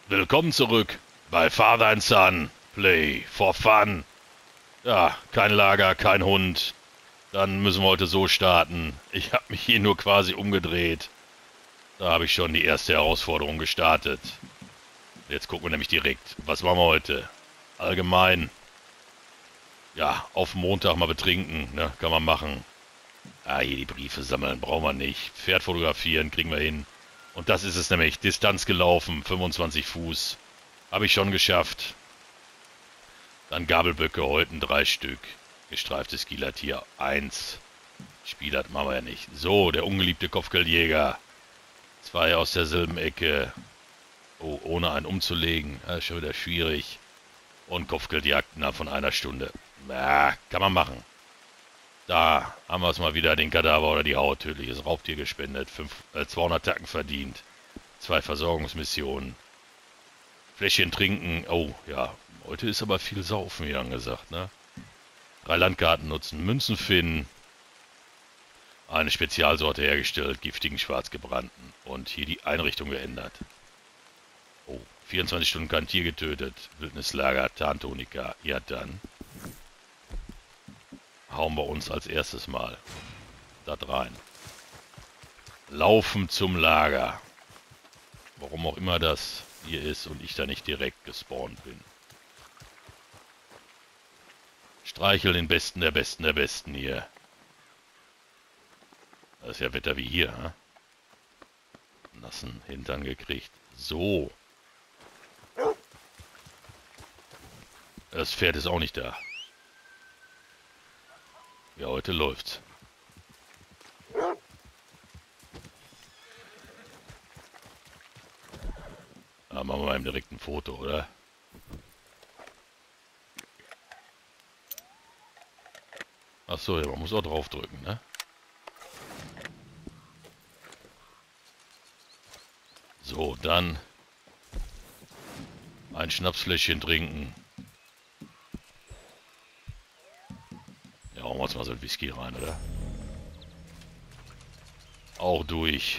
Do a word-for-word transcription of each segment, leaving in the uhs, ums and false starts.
Willkommen zurück bei Father and Son. Play for fun. Ja, kein Lager, kein Hund. Dann müssen wir heute so starten. Ich habe mich hier nur quasi umgedreht. Da habe ich schon die erste Herausforderung gestartet. Jetzt gucken wir nämlich direkt. Was machen wir heute? Allgemein. Ja, auf Montag mal betrinken, ne? Kann man machen. Ah, hier die Briefe sammeln, brauchen wir nicht. Pferd fotografieren, kriegen wir hin. Und das ist es nämlich. Distanz gelaufen, fünfundzwanzig Fuß. Habe ich schon geschafft. Dann Gabelböcke, Häuten, drei Stück. Gestreiftes Gielatier, eins. Spieler machen wir ja nicht. So, der ungeliebte Kopfgeldjäger. Zwei aus derselben Ecke. Oh, ohne einen umzulegen. Das ist schon wieder schwierig. Und Kopfgeldjagd innerhalb von einer Stunde. Na, kann man machen. Da haben wir es mal wieder, den Kadaver oder die Haut. Tödliches Raubtier gespendet. Fünf, äh, zweihundert Tacken verdient. Zwei Versorgungsmissionen. Fläschchen trinken. Oh, ja. Heute ist aber viel Saufen, wie angesagt, ne? Drei Landkarten nutzen. Münzen finden. Eine Spezialsorte hergestellt. Giftigen Schwarzgebrannten. Und hier die Einrichtung geändert. Oh, vierundzwanzig Stunden kein Tier getötet. Wildnislager, Tarntonika. Ja, dann hauen wir uns als erstes mal da rein. Laufen zum Lager. Warum auch immer das hier ist und ich da nicht direkt gespawnt bin. Streichel den Besten der Besten der Besten hier. Das ist ja Wetter wie hier, ne? Nassen Hintern gekriegt. So. Das Pferd ist auch nicht da. Ja, heute läuft's. Da machen wir mal direkt ein Foto, oder? Ach so, ja, man muss auch draufdrücken, ne? So, dann ein Schnapsfläschchen trinken. Ja, hauen wir uns mal so ein Whisky rein, oder? Auch durch.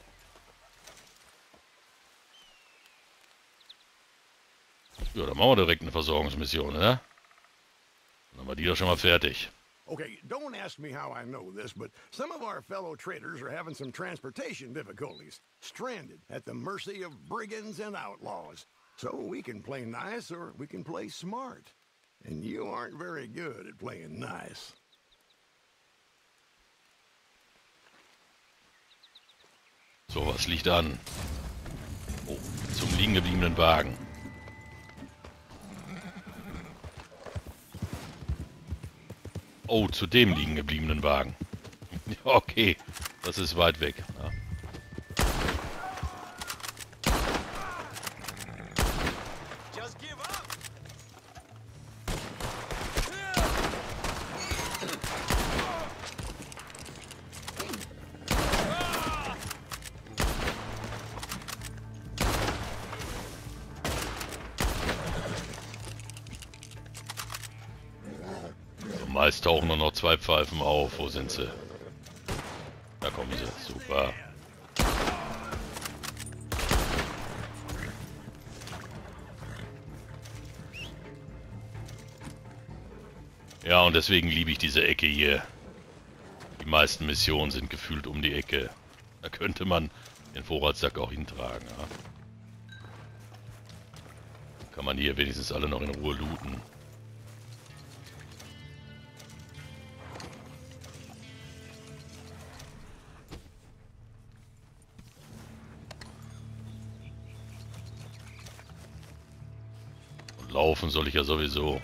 Ja, dann machen wir direkt eine Versorgungsmission, ne? Dann haben wir die doch schon mal fertig. Okay, don't ask me how I know this, but some of our fellow traders are having some transportation difficulties, stranded at the mercy of brigands and outlaws. So we can play nice or we can play smart. And you aren't very good at playing nice. So, was liegt an? Oh, zum liegen gebliebenen Wagen. Oh, zu dem liegen gebliebenen Wagen. Okay, das ist weit weg. Ja. Meist tauchen nur noch zwei Pfeifen auf. Wo sind sie? Da kommen sie. Super. Ja, und deswegen liebe ich diese Ecke hier. Die meisten Missionen sind gefühlt um die Ecke. Da könnte man den Vorratssack auch hintragen. Ja? Kann man hier wenigstens alle noch in Ruhe looten. Laufen soll ich ja sowieso.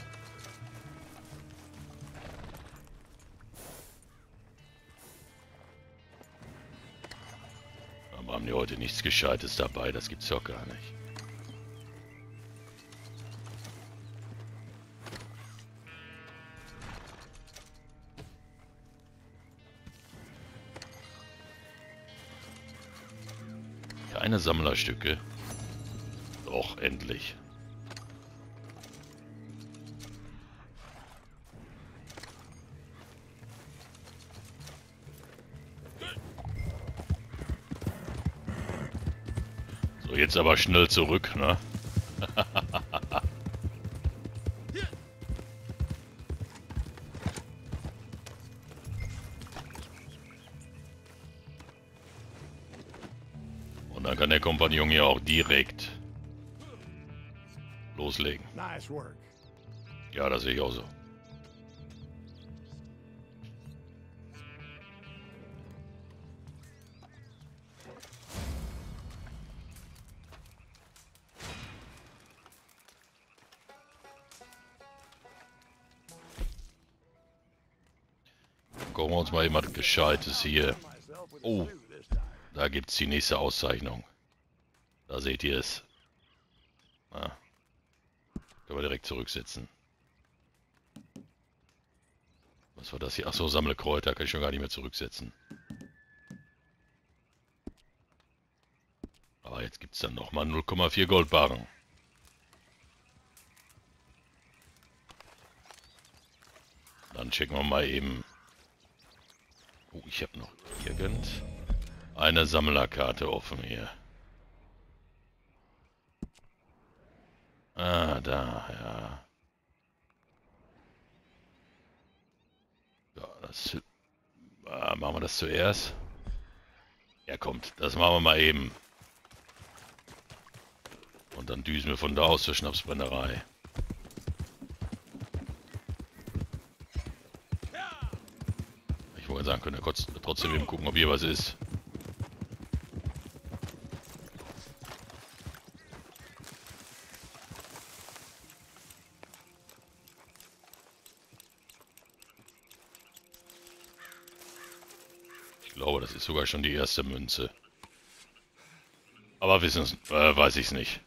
Aber haben die heute nichts Gescheites dabei, das gibt's doch gar nicht. Keine Sammlerstücke. Doch, endlich. So, jetzt aber schnell zurück, ne? Und dann kann der Kompagnon hier auch direkt loslegen. Nice work. Ja, das sehe ich auch so. Gucken wir uns mal jemand Gescheites hier. Oh, da gibt es die nächste Auszeichnung. Da seht ihr es. Ah. Können wir direkt zurücksetzen. Was war das hier? Achso, sammle Kräuter. Kann ich schon gar nicht mehr zurücksetzen. Aber jetzt gibt es dann nochmal null Komma vier Goldbarren. Dann checken wir mal eben. Oh, ich habe noch irgend eine Sammlerkarte offen hier. Ah, da, ja. Ja, das... Ah, machen wir das zuerst? Ja, kommt, das machen wir mal eben. Und dann düsen wir von da aus zur Schnapsbrennerei. Ich wollte sagen, können wir trotzdem eben gucken, ob hier was ist. Ich glaube, das ist sogar schon die erste Münze. Aber wissen, äh, weiß ich es nicht.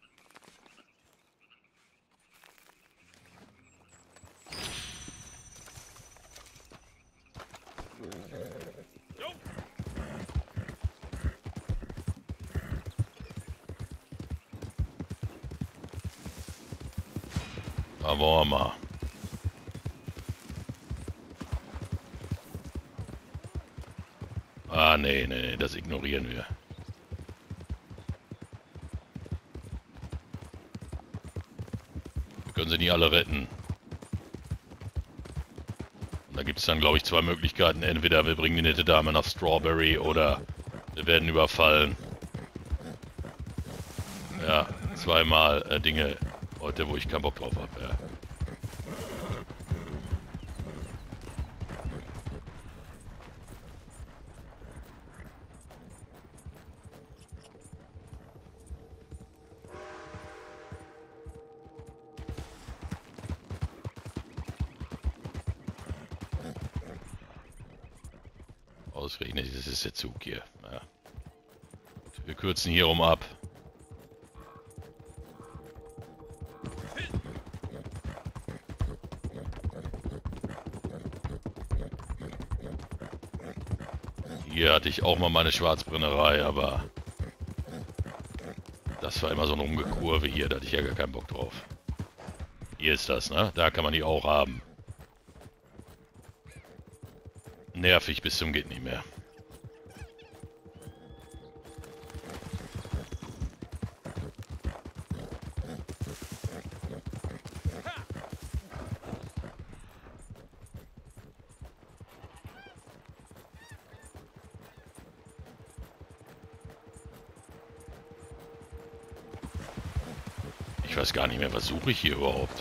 Da wollen wir mal. Ah, nee, nee, nee, das ignorieren wir. Wir können sie nie alle retten. Und da gibt es dann, glaube ich, zwei Möglichkeiten. Entweder wir bringen die nette Dame nach Strawberry oder wir werden überfallen. Ja, zweimal äh, Dinge heute, wo ich keinen Bock drauf habe. Ja. Ausgerechnet, das ist der Zug hier. Ja. Wir kürzen hier rum ab. Hier hatte ich auch mal meine Schwarzbrennerei, aber das war immer so eine Umgekurve hier, da hatte ich ja gar keinen Bock drauf. Hier ist das, ne? Da kann man die auch haben. Nervig bis zum geht nicht mehr. Ich weiß gar nicht mehr, was suche ich hier überhaupt?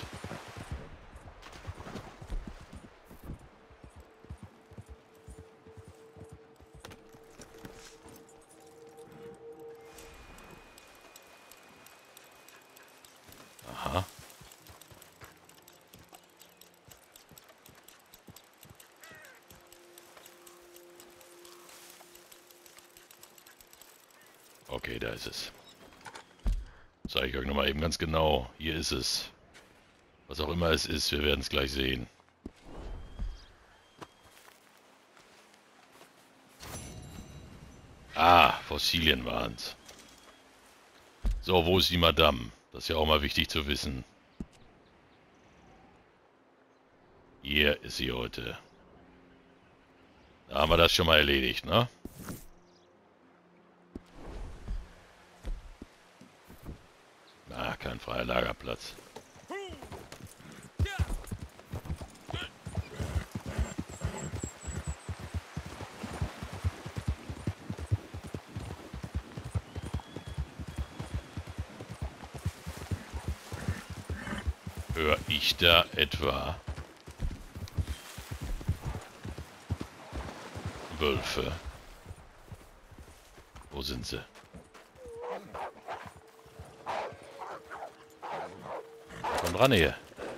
Aha. Okay, da ist es. Zeige ich euch nochmal eben ganz genau. Hier ist es. Was auch immer es ist, wir werden es gleich sehen. Ah, Fossilien waren es. So, wo ist die Madame? Das ist ja auch mal wichtig zu wissen. Hier ist sie heute. Da haben wir das schon mal erledigt, ne? kein freier Lagerplatz. Hör ich da etwa Wölfe? Wo sind sie? Komm ran hier.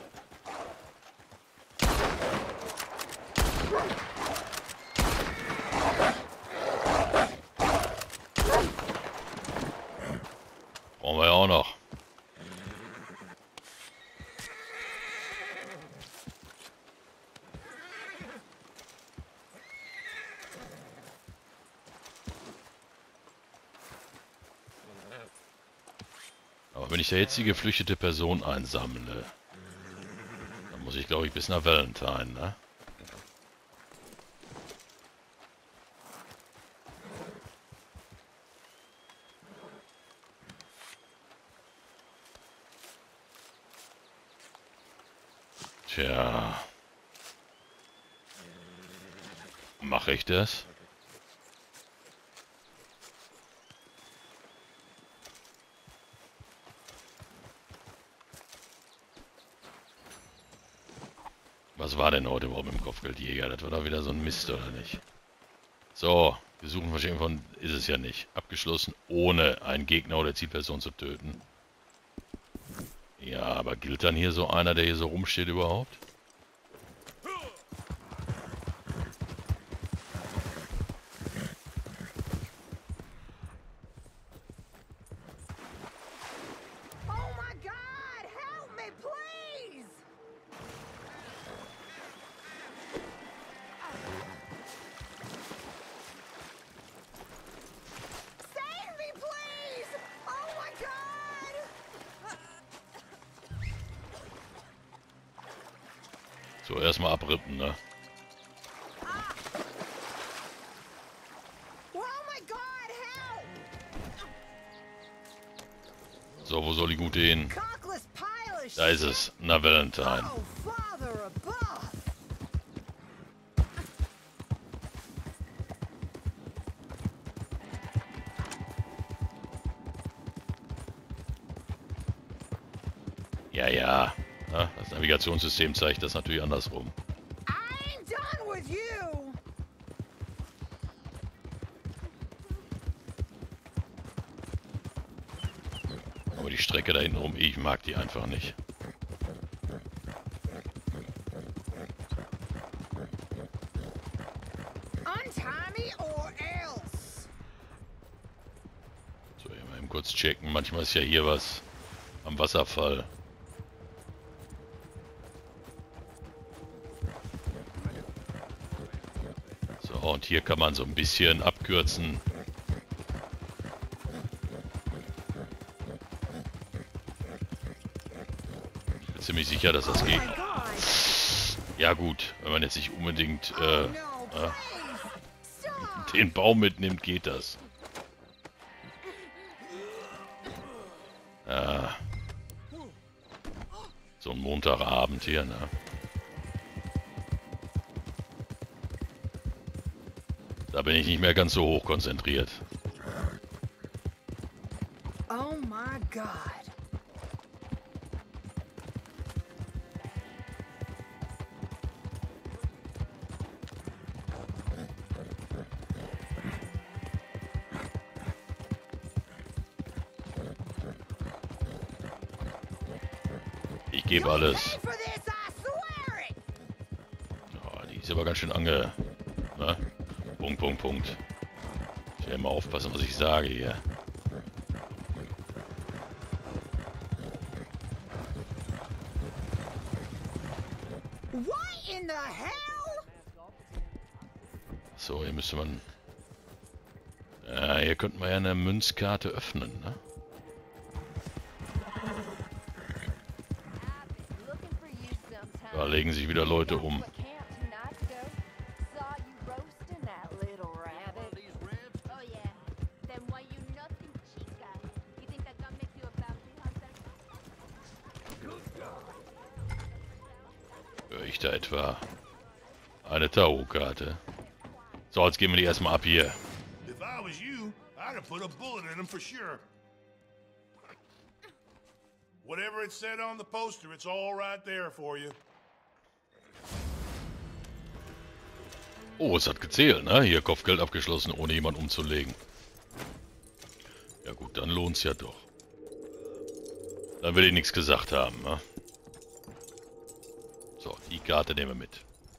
Brauchen wir ja auch noch. Aber wenn ich da jetzt die geflüchtete Person einsammle, dann muss ich, glaube ich, bis nach Valentine, ne? Tja. Mache ich das? Was war denn heute überhaupt mit dem Kopfgeldjäger? Das war doch wieder so ein Mist, oder nicht? So, wir suchen wahrscheinlich von... Ist es ja nicht. Abgeschlossen, ohne einen Gegner oder Zielperson zu töten. Ja, aber gilt dann hier so einer, der hier so rumsteht überhaupt? So, erstmal abrippen, ne? So, wo soll die Gute hin? Da ist es. Na, Valentine. Ja, ja. Ja, das Navigationssystem zeigt das natürlich andersrum. Aber die Strecke da hinten rum, ich mag die einfach nicht. So, hier mal eben kurz checken. Manchmal ist ja hier was am Wasserfall. Und hier kann man so ein bisschen abkürzen. Ich bin ziemlich sicher, dass das geht. Ja gut, wenn man jetzt nicht unbedingt äh, äh, den Baum mitnimmt, geht das. Ja. So ein Montagabend hier, ne? Da bin ich nicht mehr ganz so hoch konzentriert. Oh my God. Ich gebe alles. Oh, die ist aber ganz schön ange... Ne? Punkt, Punkt, Punkt. Ich werde mal aufpassen, was ich sage hier. So, hier müsste man... Ja, hier könnten wir ja eine Münzkarte öffnen, ne? Da legen sich wieder Leute um. Höre ich da etwa eine Tarotkarte? So, jetzt gehen wir die erstmal ab hier. If I was you, I'd have put a bullet in him for sure. Whatever it said on the poster, it's all right there for you. Oh, es hat gezählt, ne? Hier Kopfgeld abgeschlossen, ohne jemanden umzulegen. Ja gut, dann lohnt's ja doch. Dann will ich nichts gesagt haben, ne? So, die Karte nehmen wir mit.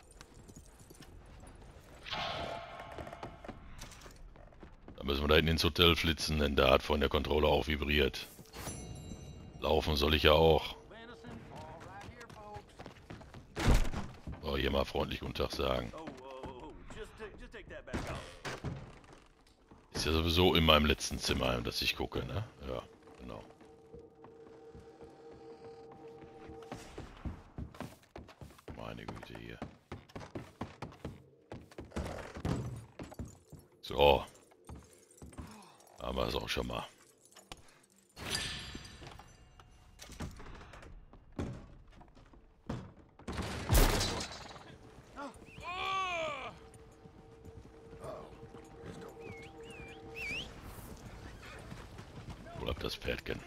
Dann müssen wir da hinten ins Hotel flitzen, denn da hat vorhin der Controller auch vibriert. Laufen soll ich ja auch. Oh, hier mal freundlich guten Tag sagen. Ist ja sowieso in meinem letzten Zimmer, dass ich gucke, ne? Ja, genau. Meine Güte hier. So. Haben wir es auch schon mal. Wo bleibt das Pferdchen?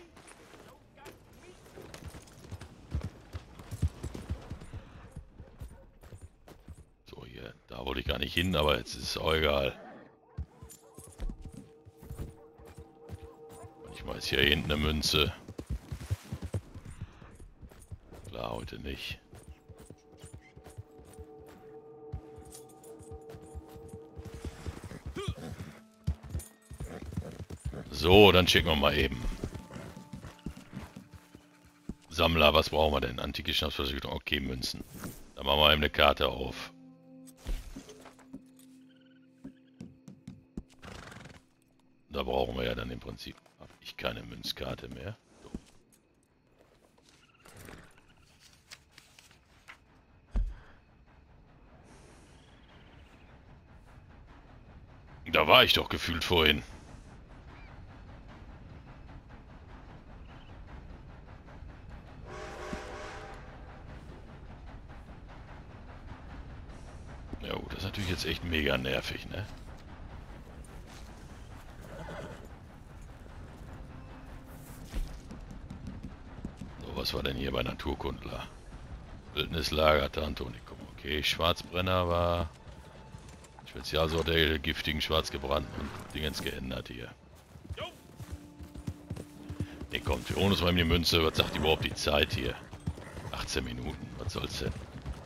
So, hier. Da wollte ich gar nicht hin, aber jetzt ist es auch egal. Manchmal ist hier hinten eine Münze. Klar, heute nicht. So, dann checken wir mal eben. Sammler, was brauchen wir denn? Antike Schnapsflasche, okay, Münzen. Dann machen wir eben eine Karte auf. Da brauchen wir ja dann im Prinzip. Habe ich keine Münzkarte mehr. So. Da war ich doch gefühlt vorhin. Ja gut, das ist natürlich jetzt echt mega nervig, ne? So, was war denn hier bei Naturkundler? Wildnislager, Tarntonikum. Okay, Schwarzbrenner war Spezialsorte der giftigen Schwarzgebrannten und Dingens geändert hier. Ne, kommt, wir holen uns mal die Münze. Was sagt überhaupt die Zeit hier? achtzehn Minuten, was soll's denn?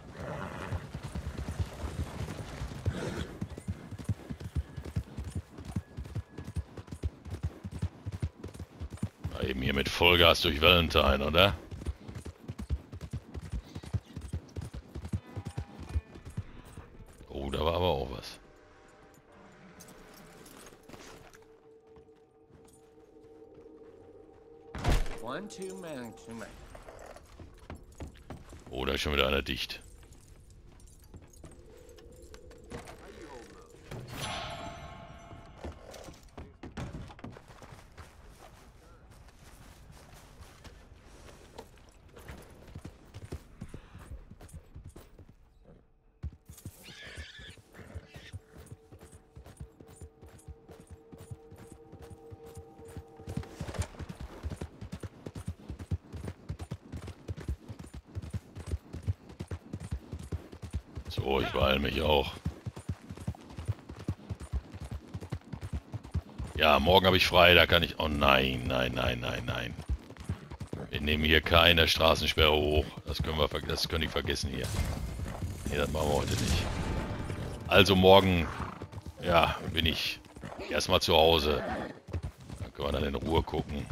Mal eben hier mit Vollgas durch Valentine, oder? Oh, da war aber auch was. One too many, too many. Oh, da ist schon wieder einer dicht. So, ich beeile mich auch. Ja, morgen habe ich frei, da kann ich... Oh nein, nein, nein, nein, nein. Wir nehmen hier keine Straßensperre hoch. Das können wir, das können ich vergessen hier. Nee, das machen wir heute nicht. Also morgen, ja, bin ich erstmal zu Hause. Dann können wir dann in Ruhe gucken,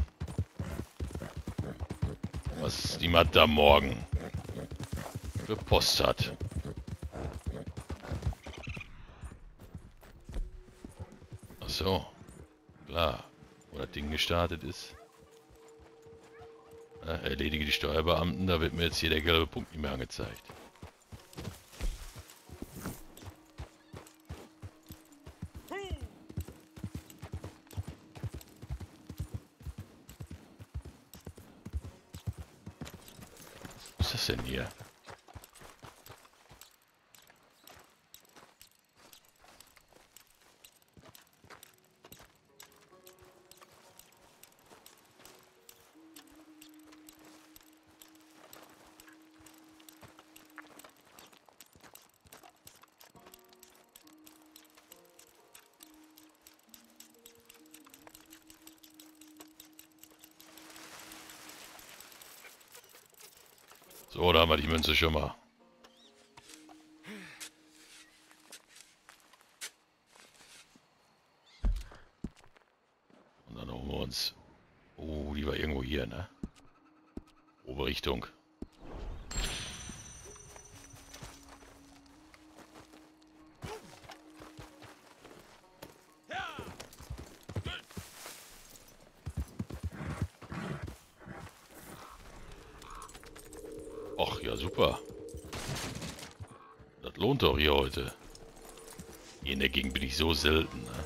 was die Madame morgen für Post hat. So, klar, wo das Ding gestartet ist. Ja, erledige die Steuerbeamten, da wird mir jetzt hier der gelbe Punkt nicht mehr angezeigt. Was ist das denn hier? So, da haben wir die Münze schon mal. Und dann holen wir uns... Oh, die war irgendwo hier, ne? Oberrichtung. Ach ja, super. Das lohnt doch hier heute. Hier in der Gegend bin ich so selten, ne?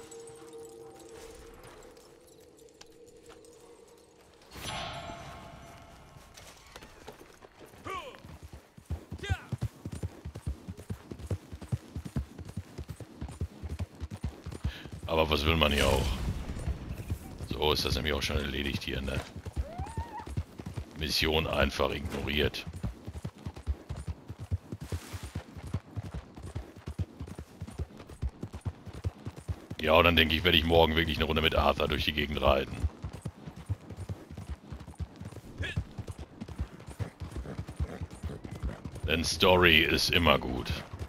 Aber was will man hier auch? So ist das nämlich auch schon erledigt hier, ne? Mission einfach ignoriert. Ja, und dann denke ich, werde ich morgen wirklich eine Runde mit Arthur durch die Gegend reiten. Denn Story ist immer gut.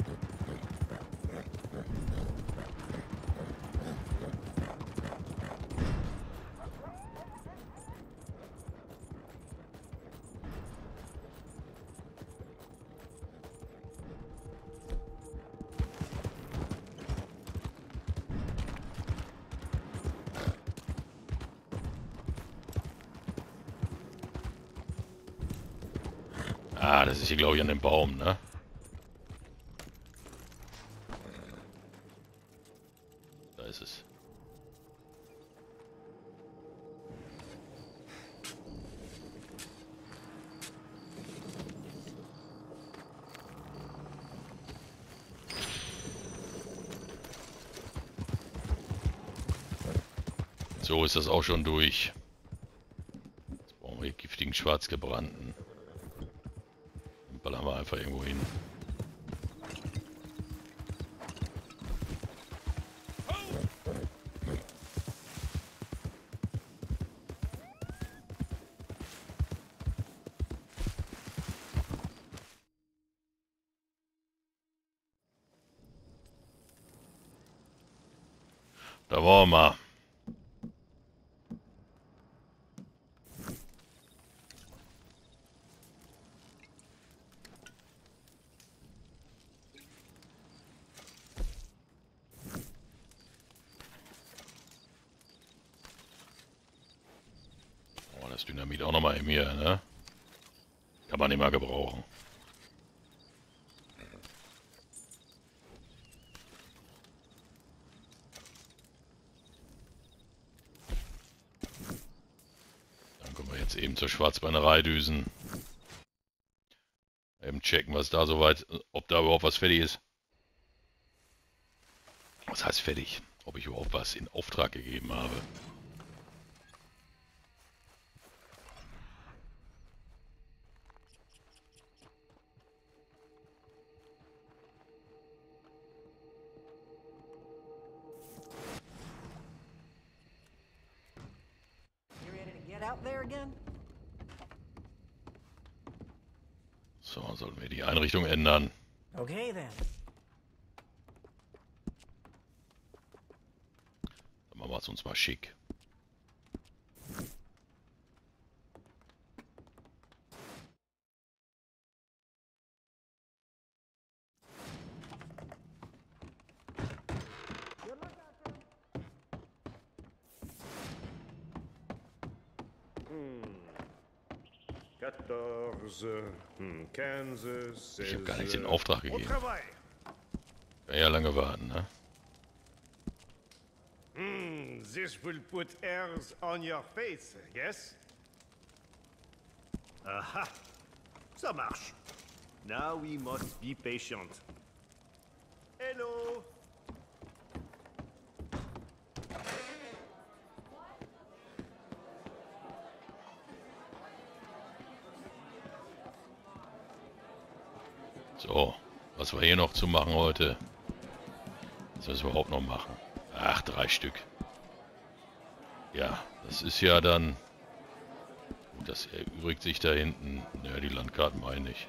Ah, das ist hier, glaube ich, an dem Baum, ne? Da ist es. So ist das auch schon durch. Jetzt brauchen wir hier giftigen Schwarzgebrannten. Ballern wir einfach irgendwo hin. Da wollen wir mal. Das Dynamit auch nochmal in mir, ne? Kann man nicht mal gebrauchen. Dann können wir jetzt eben zur Schwarzbeinerei düsen. Eben checken, was da soweit, ob da überhaupt was fertig ist. Was heißt fertig? Ob ich überhaupt was in Auftrag gegeben habe. Out there again? So, sollten wir die Einrichtung ändern. Okay then. Dann machen wir es uns mal schick. quatorze, Kansas, Ich habe gar nichts in Auftrag Au gegeben. travail. Kann ja lange warten, ne? Hmm, this will put airs on your face, yes? Aha! Ça marche. Now we must be patient. Hello! So, was wir hier noch zu machen heute? Was müssen wir überhaupt noch machen? Ach, drei Stück. Ja, das ist ja dann... Gut, Das erübrigt sich da hinten. Ja, die Landkarten meine ich.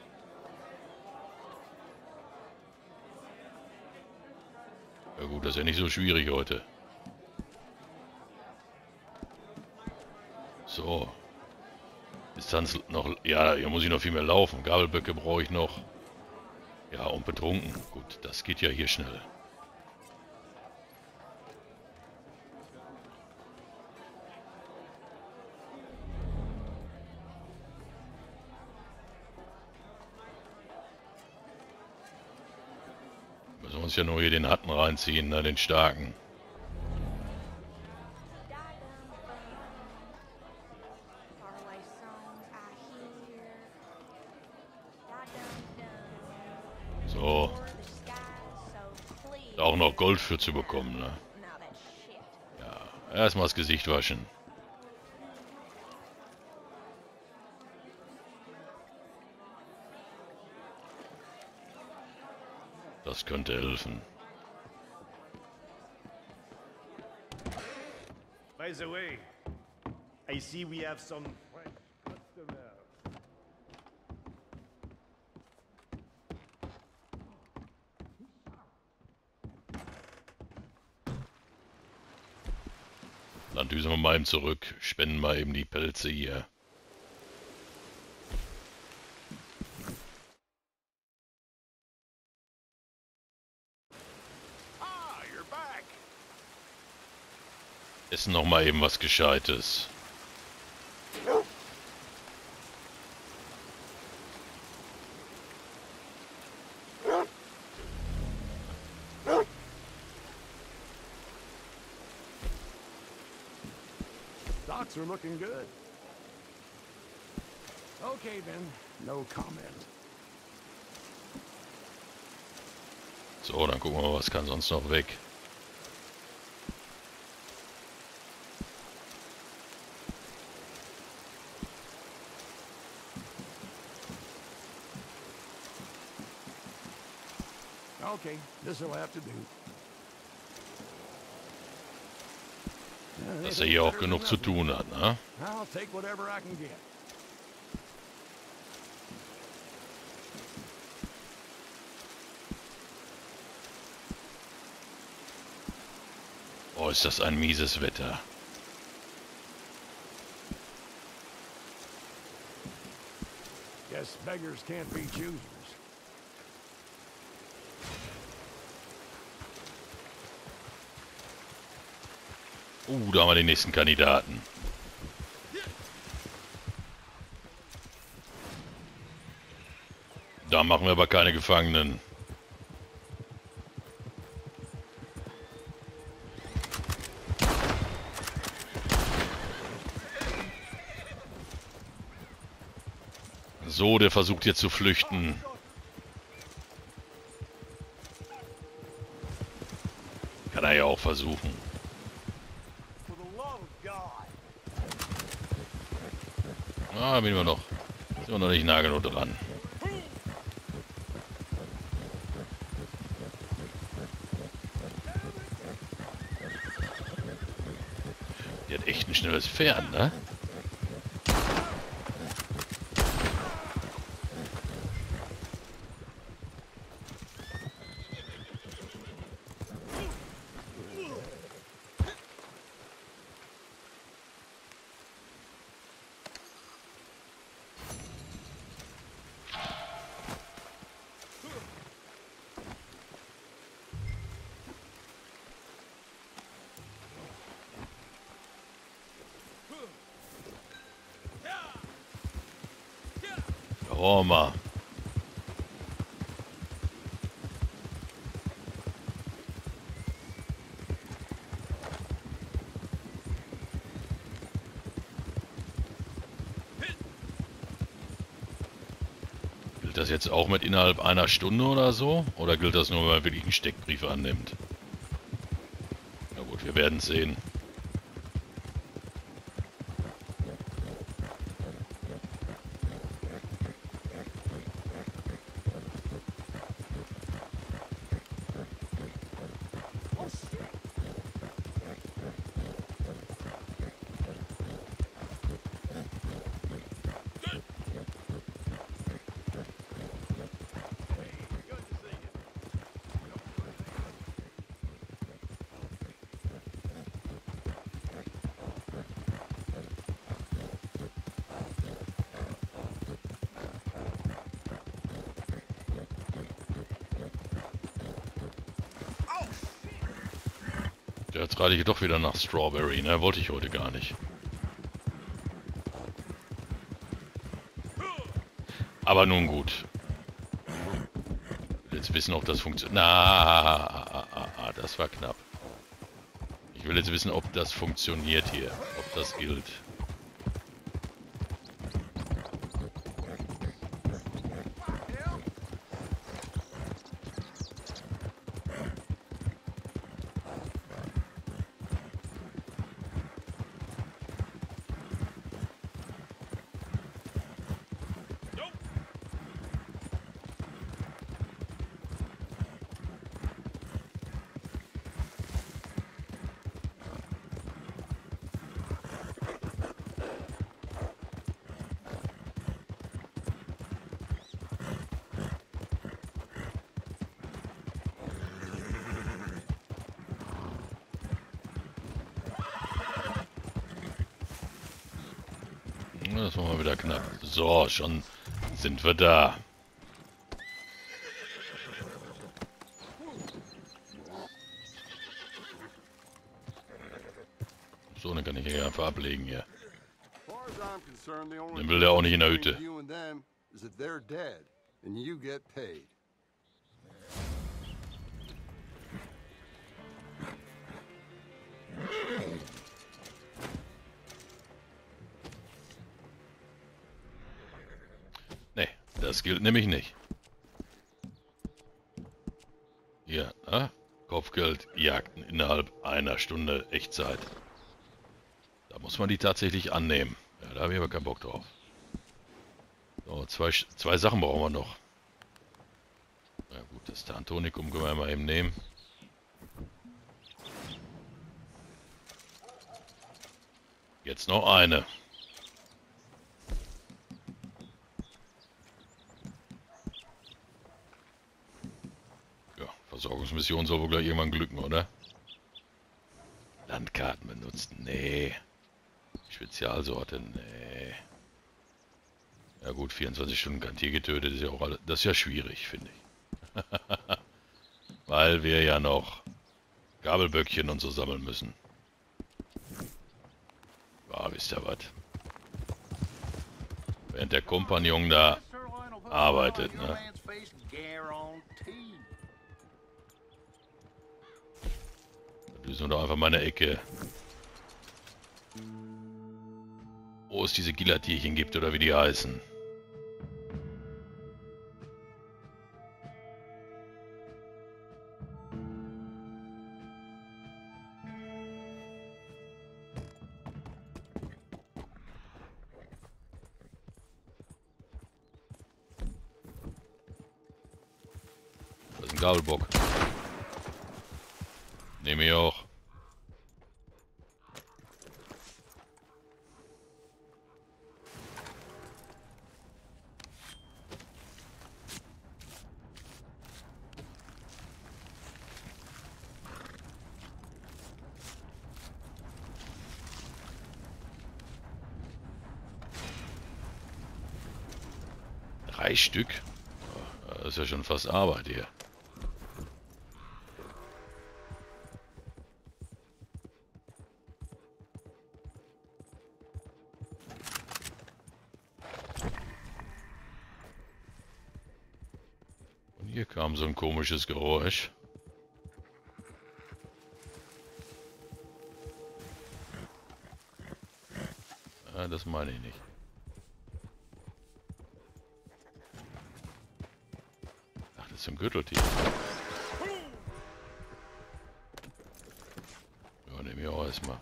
Ja gut, das ist ja nicht so schwierig heute. So. Distanz noch... Ja, hier muss ich noch viel mehr laufen. Gabelböcke brauche ich noch. Ja, und betrunken. Gut, das geht ja hier schnell. Müssen wir uns ja nur hier den Hatten reinziehen, ne, den starken. So. Da auch noch Gold für zu bekommen, ne? Ja, erstmal das Gesicht waschen. Das könnte helfen. By the way, I see we have some French customers. Dann düsen wir mal eben zurück, spenden mal eben die Pelze hier. Ah, you're back. Essen noch mal eben was Gescheites. Docks are looking good. Okay, then. No comment. So, dann gucken wir mal, was kann sonst noch weg. Okay, this'll have to do. Uh, Dass er hier auch genug zu tun hat, ne? I'll take whatever I can get. Oh, ist das ein mieses Wetter. Guess beggars can't be choosers. Uh, da haben wir den nächsten Kandidaten. Da machen wir aber keine Gefangenen. So, der versucht jetzt zu flüchten. Kann er ja auch versuchen. Ah, bin wir noch. Sind wir noch nicht nah genug dran. Der hat echt ein schnelles Pferd, ne? Roma. Gilt das jetzt auch mit innerhalb einer Stunde oder so? Oder gilt das nur, wenn man wirklich einen Steckbrief annimmt? Na gut, wir werden es sehen. Jetzt rate ich doch wieder nach Strawberry, ne? Wollte ich heute gar nicht. Aber nun gut. Ich will jetzt wissen, ob das funktioniert. Na, das war knapp. Ich will jetzt wissen, ob das funktioniert hier. Ob das gilt. Das war mal wieder knapp. So, schon sind wir da. So, dann kann ich hier einfach ablegen hier. Dann will der auch nicht in der Hütte. Nee, das gilt nämlich nicht. Hier, ne? Kopfgeld, Jagden innerhalb einer Stunde Echtzeit. Da muss man die tatsächlich annehmen. Ja, da habe ich aber keinen Bock drauf. So, zwei, zwei Sachen brauchen wir noch. Na gut, das Tantonikum können wir mal eben nehmen. Jetzt noch eine. Ja, Versorgungsmission soll wohl gleich irgendwann glücken, oder? Landkarten benutzen, nee. Spezialsorte, nee. Ja gut, vierundzwanzig Stunden Kantier getötet ist ja auch alles, das ist ja schwierig, finde ich. Weil wir ja noch Gabelböckchen und so sammeln müssen. Ja, wisst ihr was? Während der Kompagnon da arbeitet, ne? Dann lösen wir doch einfach mal eine Ecke. Wo es diese Gillatierchen gibt, oder wie die heißen. Das ist ein Gabelbock. Nehme ich auch. Drei Stück? Das ist ja schon fast Arbeit hier. Und hier kam so ein komisches Geräusch. Ja, das meine ich nicht. Das ist ein Gürteltier. Ja, nehmen wir auch erstmal.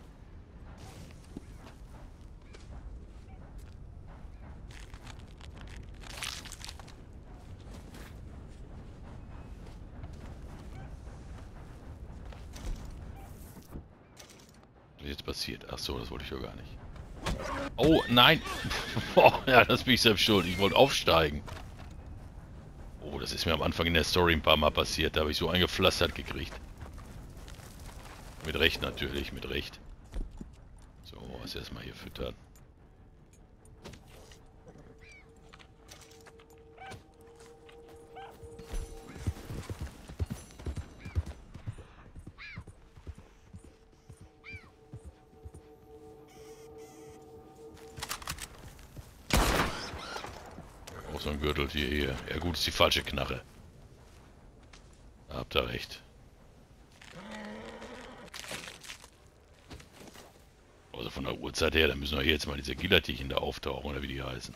Was ist jetzt passiert? Ach so, das wollte ich ja gar nicht. Oh, nein! Boah, ja, das bin ich selbst schuld. Ich wollte aufsteigen. Oh, das ist mir am Anfang in der Story ein paar Mal passiert. Da habe ich so eingepflastert gekriegt. Mit Recht natürlich, mit Recht. So, was erstmal hier füttern. so ein Gürteltier hier. Ja gut, ist die falsche Knarre. Da habt ihr recht. Also von der Uhrzeit her, da müssen wir jetzt mal diese Gillertierchen da auftauchen, oder wie die heißen.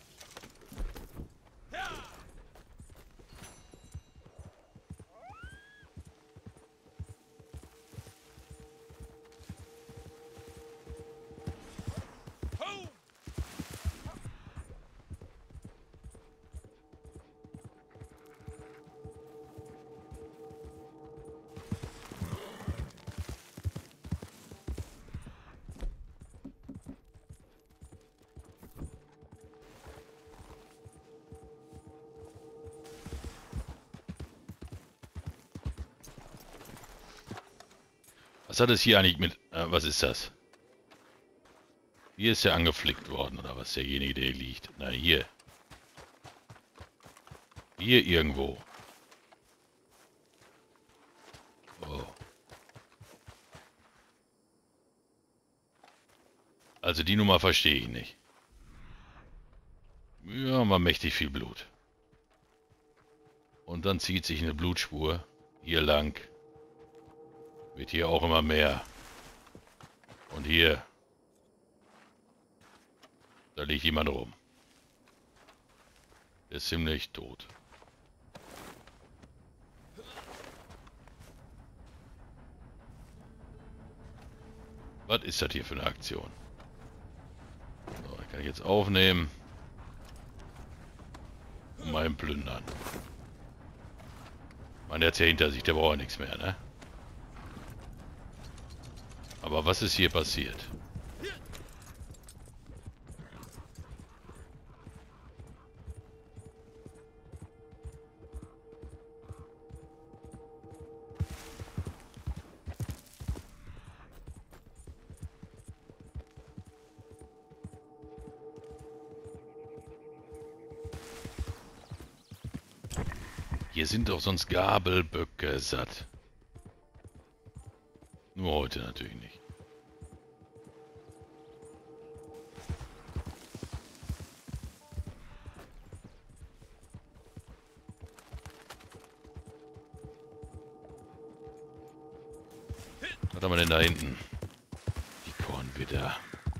Was hat es hier eigentlich mit... Äh, was ist das? Hier ist er angeflickt worden, oder was? Derjenige, der hier liegt. Na, hier. Hier irgendwo. Oh. Also die Nummer verstehe ich nicht. Ja, mal mächtig viel Blut. Und dann zieht sich eine Blutspur hier lang. Wird hier auch immer mehr. Und hier. Da liegt jemand rum. Der ist ziemlich tot. Was ist das hier für eine Aktion? So, das kann ich jetzt aufnehmen. Und mal plündern. Man hat ja hinter sich, der braucht ja nichts mehr, ne? Aber was ist hier passiert? Hier sind doch sonst Gabelböcke satt. Nur heute natürlich nicht. Was haben wir denn da hinten? Die Kornwitter.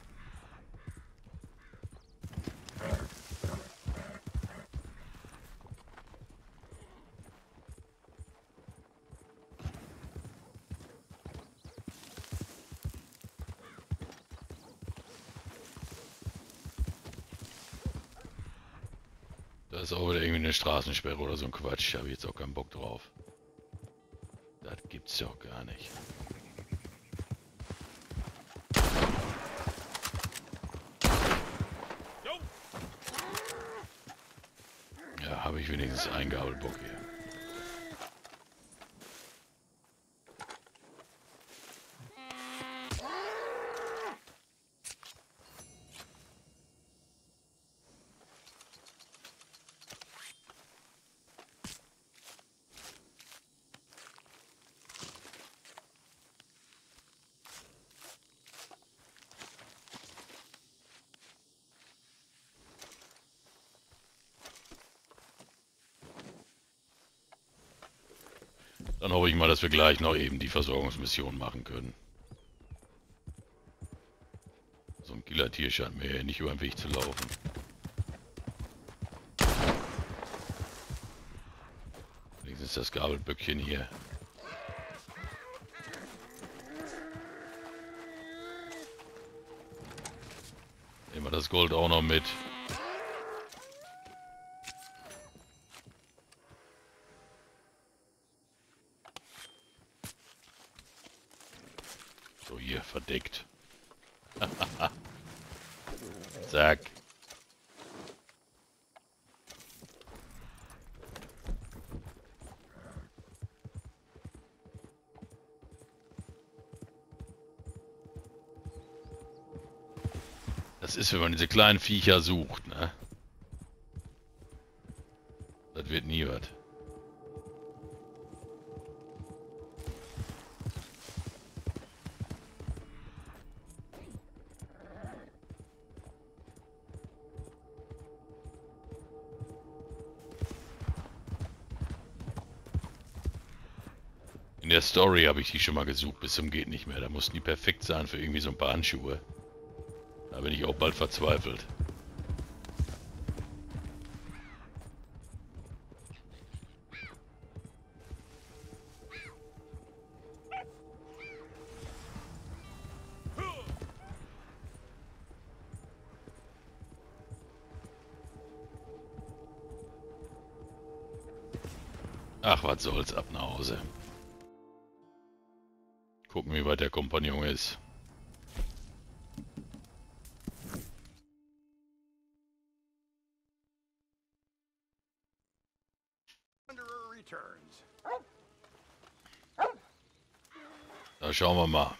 Da ist auch wieder irgendwie eine Straßensperre oder so ein Quatsch. Da habe ich jetzt auch keinen Bock drauf. Das gibt's doch gar nicht. Ja, habe ich wenigstens einen Gabelbock hier. Dann hoffe ich mal, dass wir gleich noch eben die Versorgungsmission machen können. So ein Gillertier scheint mir ja nicht über den Weg zu laufen. Wenigstens das Gabelböckchen hier. Nehmen wir das Gold auch noch mit. So, hier, verdeckt. Zack. Das ist, wenn man diese kleinen Viecher sucht, ne? Das wird nie was. In der Story habe ich die schon mal gesucht, bis zum geht nicht mehr. Da mussten die perfekt sein für irgendwie so ein paar Handschuhe. Da bin ich auch bald verzweifelt. Ach, was soll's, ab nach Hause. Gucken, wie weit der Kompagnon ist. Wanderer returns. Da schauen wir mal.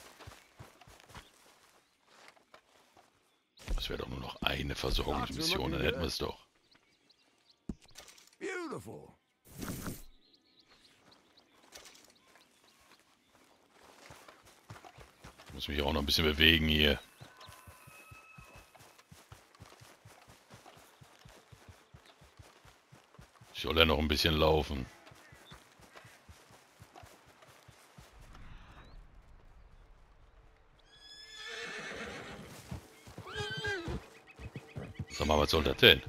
Das wäre doch nur noch eine Versorgungsmission, dann hätten wir es doch. Beautiful. Ich muss mich auch noch ein bisschen bewegen hier. Ich soll ja noch ein bisschen laufen. Sag mal, was soll das denn?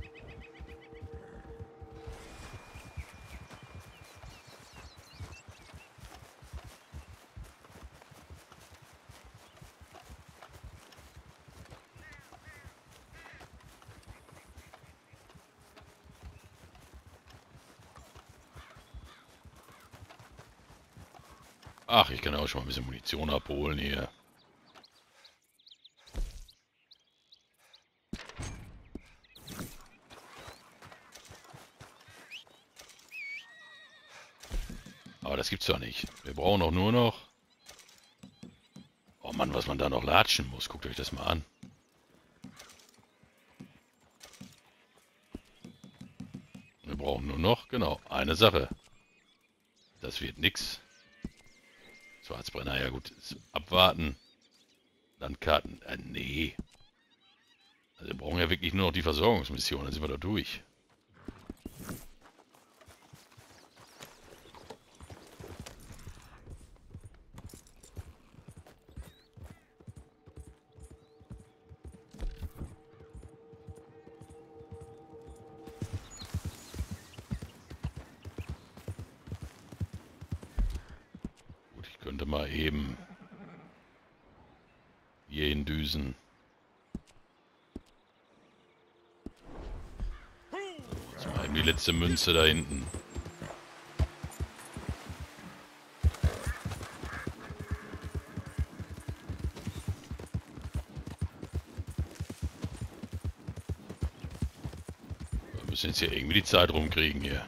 Ach, ich kann auch schon mal ein bisschen Munition abholen hier. Aber das gibt's doch nicht. Wir brauchen doch nur noch... Oh Mann, was man da noch latschen muss. Guckt euch das mal an. Wir brauchen nur noch, genau, eine Sache. Das wird nix. Schwarzbrenner, ja gut. Abwarten. Dann Karten. Äh, nee. Also wir brauchen ja wirklich nur noch die Versorgungsmission. Dann sind wir da durch. Könnte mal eben hier hindüsen. Jetzt mal eben die letzte Münze da hinten. Wir müssen jetzt hier irgendwie die Zeit rumkriegen hier.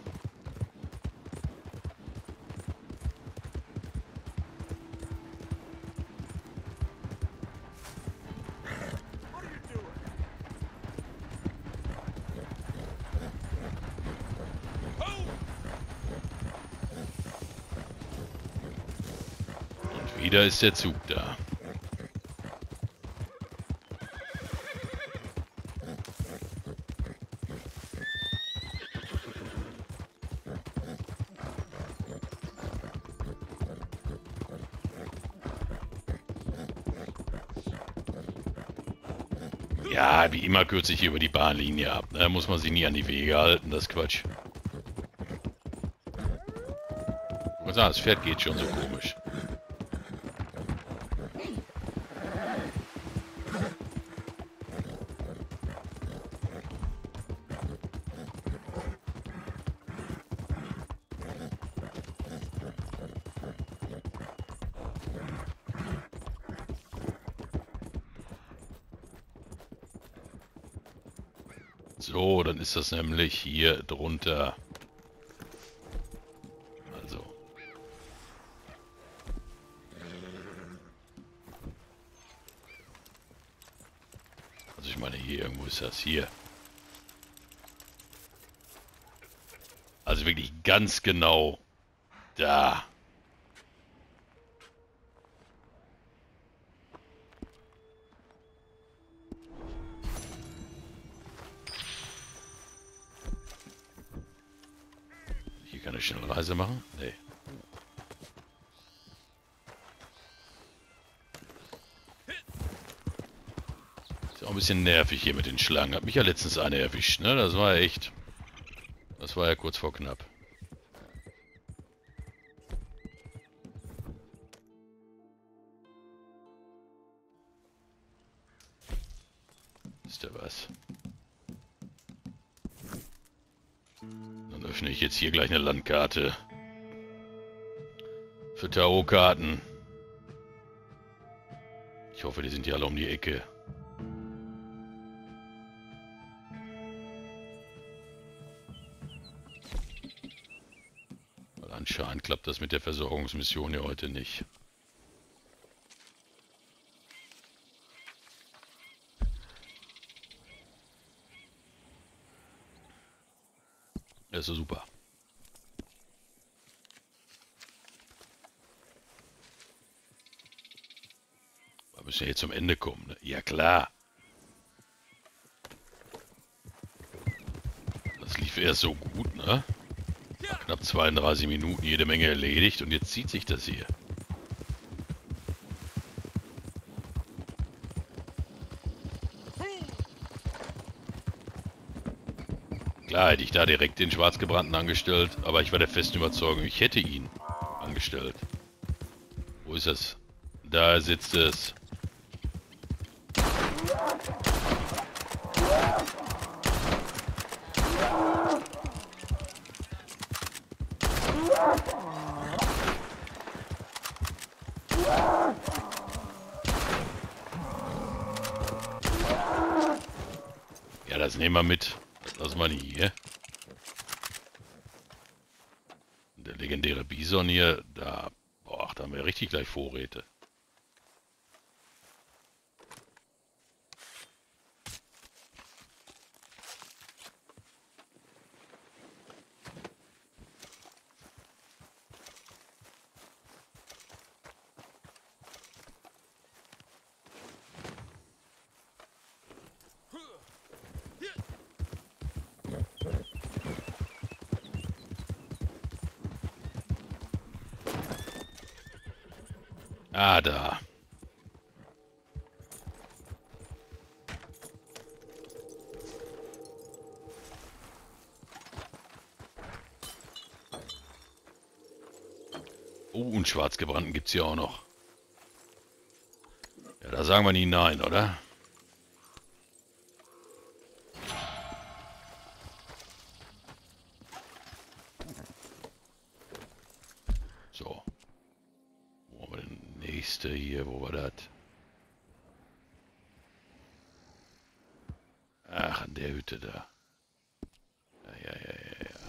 Wieder ist der Zug da. Ja, wie immer kürze ich hier über die Bahnlinie ab. Da muss man sich nie an die Wege halten, das ist Quatsch. Guck mal, das Pferd geht schon so komisch. So, dann ist das nämlich hier drunter. Also. Also ich meine, hier irgendwo ist das hier. Also wirklich ganz genau da. Hier kann ich schnell eine Reise machen? Nee. bisschen nervig hier mit den Schlangen. Hat mich ja letztens eine erwischt, ne? Das war ja echt... Das war ja kurz vor knapp. Ist da was? Dann öffne ich jetzt hier gleich eine Landkarte. Für Tarotkarten. Ich hoffe, die sind hier alle um die Ecke. Weil anscheinend klappt das mit der Versorgungsmission ja heute nicht. Das ist so super. Wir müssen ja jetzt zum Ende kommen, ne? Ja klar. Das lief erst so gut, ne? Nach knapp zweiunddreißig Minuten jede Menge erledigt und jetzt zieht sich das hier. Klar hätte ich da direkt den Schwarzgebrannten angestellt, aber ich war der festen Überzeugung, ich hätte ihn angestellt. Wo ist es? Da sitzt es. Ja, das nehmen wir mit. Das lassen wir nicht hier. Und der legendäre Bison hier, da, boah, da haben wir richtig gleich Vorräte. Ah, da. Oh, und Schwarzgebrannten gibt's hier auch noch. Ja, da sagen wir nie nein, oder? So. Wo haben wir den nächste hier? Wo war das? Ach, an der Hütte da. Ja, ja, ja, ja, ja.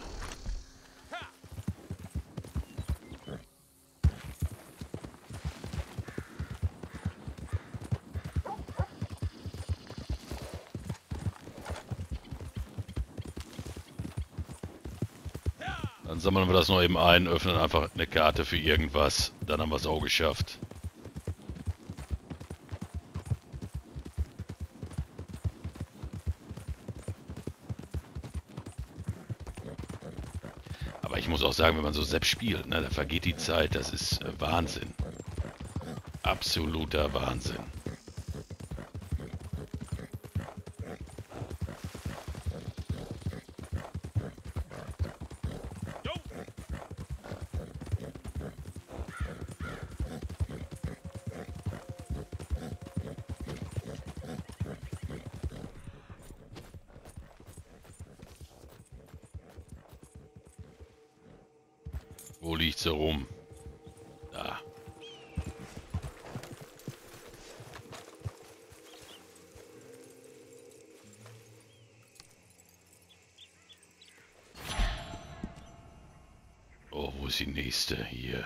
Dann sammeln wir das noch eben ein, öffnen einfach eine Karte für irgendwas. Dann haben wir es auch geschafft. Aber ich muss auch sagen, wenn man so selbst spielt, ne, da vergeht die Zeit. Das ist äh, Wahnsinn. Absoluter Wahnsinn. Wo liegt's herum? Da. Oh, wo ist die nächste? Hier.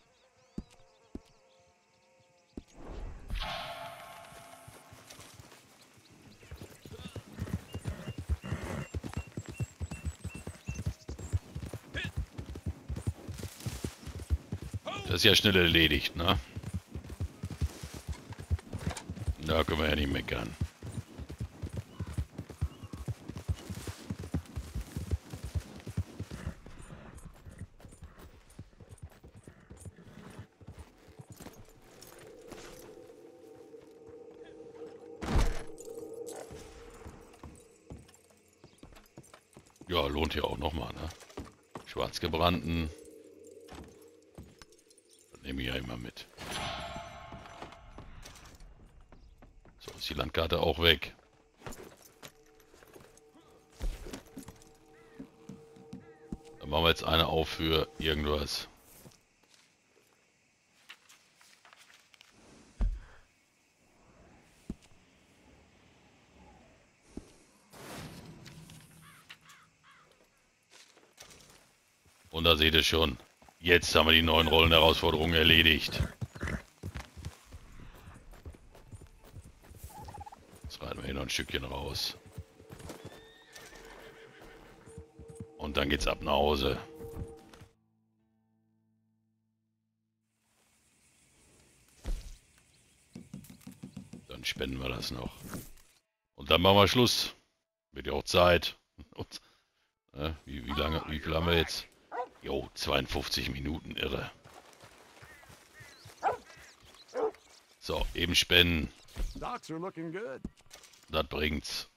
Das ist ja schnell erledigt, ne? Da können wir ja nicht meckern. Ja, lohnt ja auch nochmal, ne? Schwarzgebrannten. Das nehme ich ja immer mit. So, ist die Landkarte auch weg. Dann machen wir jetzt eine auf für irgendwas. Und da seht ihr schon, jetzt haben wir die neuen Rollenherausforderungen erledigt. Jetzt reiten wir hier noch ein Stückchen raus. Und dann geht's ab nach Hause. Dann spenden wir das noch. Und dann machen wir Schluss. Wird ja auch Zeit. Und, äh, wie, wie lange, wie viel haben wir jetzt? Jo, zweiundfünfzig Minuten, irre. So, eben spenden. Docks are looking good. Das bringt's.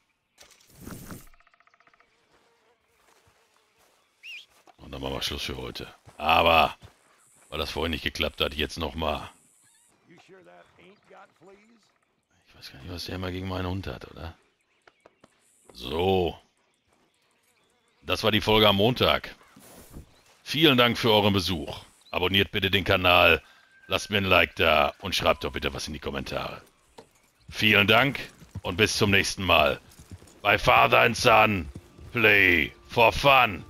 Und dann machen wir Schluss für heute. Aber, weil das vorhin nicht geklappt hat, jetzt nochmal. You sure that ain't got fleas? Ich weiß gar nicht, was der immer gegen meinen Hund hat, oder? So. Das war die Folge am Montag. Vielen Dank für euren Besuch. Abonniert bitte den Kanal, lasst mir ein Like da und schreibt doch bitte was in die Kommentare. Vielen Dank und bis zum nächsten Mal. Bei Father and Son, play for fun.